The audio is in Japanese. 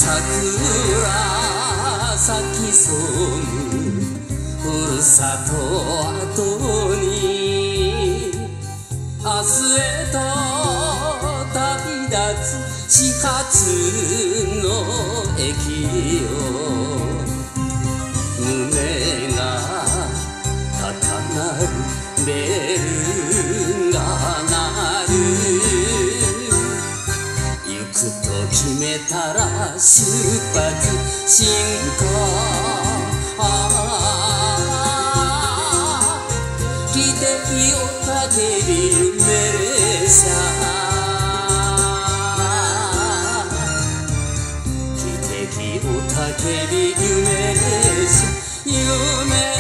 桜咲きそうふるさと後に明日へと旅立つ始発の駅よ胸が高鳴るベルが鳴る行くと決めたら出発進行汽笛をかける夢列車汽笛をかける夢列車夢